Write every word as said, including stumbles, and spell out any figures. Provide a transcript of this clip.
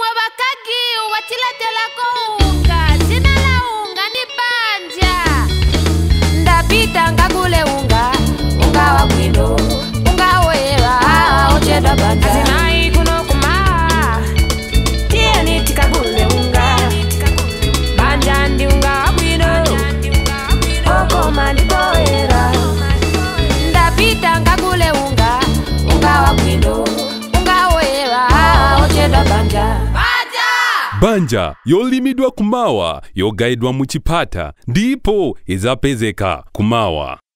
wa Cargill watiletela unga. Jina la unga ni Banja. Ndapita ngagule unga, unga wa bwino, unga wera, ocheda Banja. Azinai kuno kuma, tieni tikagule unga. Banja ndi unga wa bwino, oko mandi boera. Ndapita ngagule unga, unga wa bwino, unga wera, ocheda Banja. Banja yolimidwa kumawa, yogaidwa muchipata, ndipo izapezeka kumawa.